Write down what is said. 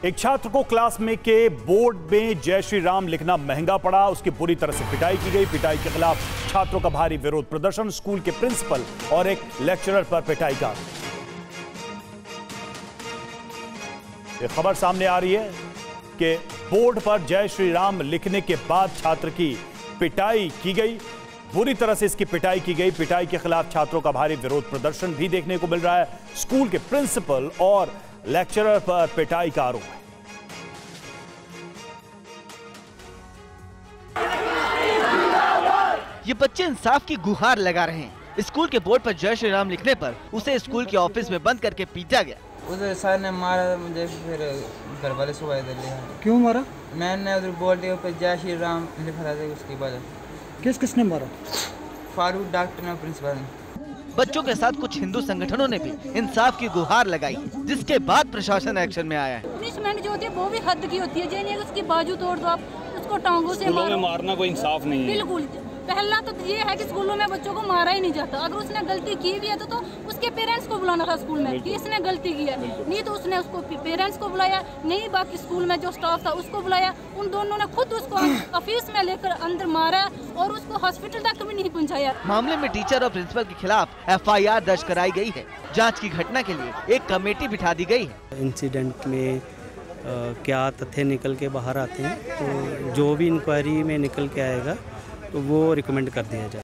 एक छात्र को क्लास में के बोर्ड में जय श्री राम लिखना महंगा पड़ा। उसकी बुरी तरह से पिटाई की गई। पिटाई के खिलाफ छात्रों का भारी विरोध प्रदर्शन। स्कूल के प्रिंसिपल और एक लेक्चरर पर पिटाई का एक खबर सामने आ रही है कि बोर्ड पर जय श्री राम लिखने के बाद छात्र की पिटाई की गई। बुरी तरह से इसकी पिटाई की गई। पिटाई के खिलाफ छात्रों का भारी विरोध प्रदर्शन भी देखने को मिल रहा है। स्कूल के प्रिंसिपल और लेक्चरर पर पिटाई का आरोप है। ये बच्चे इंसाफ की गुहार लगा रहे हैं। स्कूल के बोर्ड पर जय श्री राम लिखने पर उसे स्कूल के ऑफिस में बंद करके पीटा गया। उधर सर ने मारा मुझे, फिर घर वाले सुबह इधर लिया। क्यों मारा? मैंने उधर बोर्ड के ऊपर जय श्री राम लिखा था, उसकी वजह। किसने मारा? फारूक डॉक्टर ने, प्रिंसिपल ने। बच्चों के साथ कुछ हिंदू संगठनों ने भी इंसाफ की गुहार लगाई, जिसके बाद प्रशासन एक्शन में आया है। पनिशमेंट जो होती है वो भी हद की होती है। जो नहीं उसकी बाजू तोड़ दो, आप उसको टांगों से मारो। मारना कोई इंसाफ नहीं है। बिल्कुल। पहला तो ये है कि स्कूलों में बच्चों को मारा ही नहीं जाता। अगर उसने गलती की भी है तो उसके पेरेंट्स को बुलाना था स्कूल में कि इसने गलती की है। नहीं तो उसने उसको पेरेंट्स को बुलाया, नहीं बाकी स्कूल में जो स्टाफ था उसको बुलाया। उन दोनों ने खुद उसको ऑफिस में लेकर अंदर मारा और उसको हॉस्पिटल तक भी नहीं पहुंचाया। मामले में टीचर और प्रिंसिपल के खिलाफ FIR दर्ज कराई गई है। जाँच की घटना के लिए एक कमेटी बिठा दी गई है। इंसिडेंट में क्या तथ्य निकल के बाहर आते हैं तो जो भी इंक्वायरी में निकल के आएगा तो वो रिकमेंड कर दिया जाए।